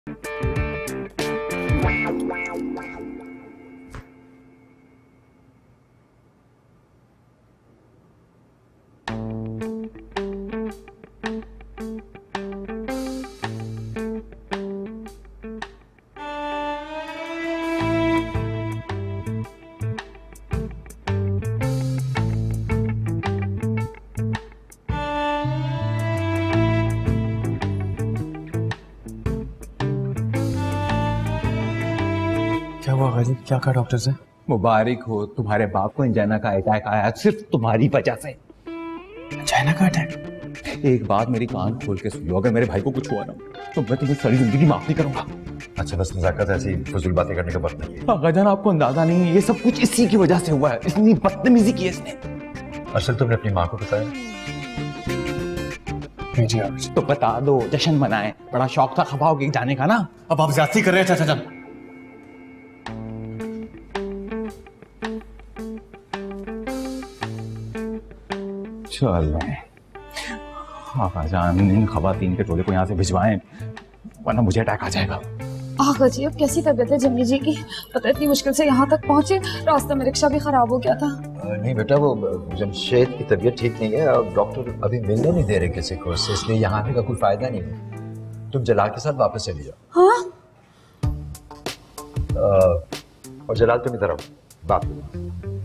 क्या हुआ गाजी? क्या कहा डॉक्टर से? मुबारक हो, तुम्हारे बाप को एंजाइना का अटैक आया सिर्फ तुम्हारी वजह से। एंजाइना का अटैक? एक बात मेरी कान खोल के सुन लो, अगर मेरे भाई को कुछ हुआ ना तो मैं तुम्हें सारी जिंदगी माफ नहीं करूंगा। अच्छा बस नजाकत ऐसी फजूल बातें करने का वक्त नहीं है। आगाजान आपको अंदाजा नहीं है, ये सब कुछ इसी की वजह से हुआ है। इतनी बदतमीजी की है इसने। असल तुमने अपनी माँ को बताया? तो बता दो, जश्न मनाएं। बड़ा शौक था खफा होके जाने का ना। अब आप ज्यादती कर रहे हैं चाचा जान। चल आगाजान इन खवातीन के टोले को यहाँ से भिजवाएं, वरना मुझे अटैक आ जाएगा। आगा जी अब कैसी तबीयत है जम्मी जी की? पता इतनी मुश्किल से यहाँ तक पहुँचे, रास्ते में रिक्शा भी खराब हो गया था। नहीं बेटा, वो जमशेद की तबीयत ठीक नहीं है और डॉक्टर अभी मिलने नहीं दे रहे किसी को, इसलिए यहाँ आने का कोई फायदा नहीं है। तुम जलाल के साथ वापस चली जाओ। हाँ? और जलाल तुम इधर आओ, बात करो।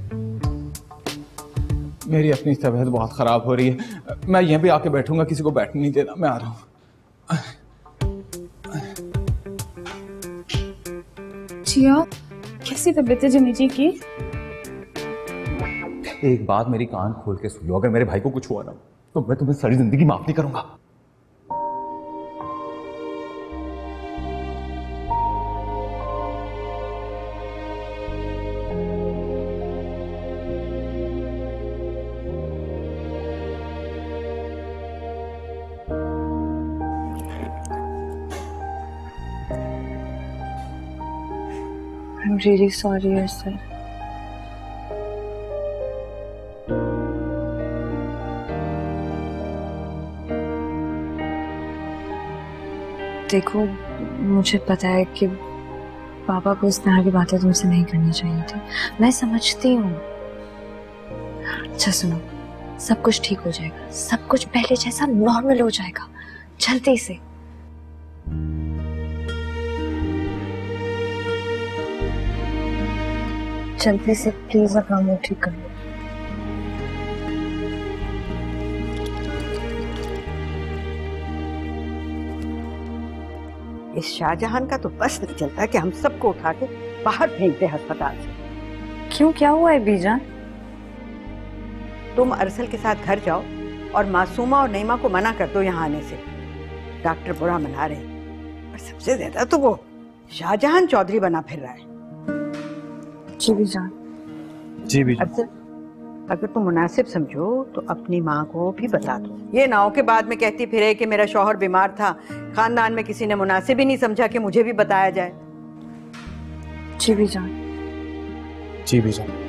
मेरी अपनी तबीयत बहुत खराब हो रही है, मैं यहीं पे आके बैठूंगा, किसी को बैठने नहीं देना। मैं आ रहा हूँ। जिया कैसी तबीयत है जम्मी जी की? एक बात मेरी कान खोल के सुन लो, अगर मेरे भाई को कुछ हुआ ना तो मैं तुम्हें सारी जिंदगी माफ नहीं करूंगा। I'm really sorry, sir. देखो मुझे पता है कि पापा को इस तरह की बातें तुमसे नहीं करनी चाहिए थी, मैं समझती हूँ। अच्छा सुनो, सब कुछ ठीक हो जाएगा, सब कुछ पहले जैसा नॉर्मल हो जाएगा जल्दी से। जल्दी से प्लीज अपना मुंह ठीक कर लो। इस शाहजहान का तो बस नहीं चलता कि हम सबको उठा के बाहर फेंक दे अस्पताल से। क्यों, क्या हुआ है बीजान? तुम अरसल के साथ घर जाओ और मासूमा और नईमा को मना कर दो यहाँ आने से। डॉक्टर बुरा मना रहे हैं, और सबसे ज्यादा तो वो शाहजहान चौधरी बना फिर रहा है। जी बीजान। जी बीजान। अरसल अगर तुम मुनासिब समझो तो अपनी माँ को भी बता दो, ये ना हो के बाद में कहती फिरे कि मेरा शौहर बीमार था, खानदान में किसी ने मुनासिब ही नहीं समझा कि मुझे भी बताया जाए। जी बीजान। जी बीजान।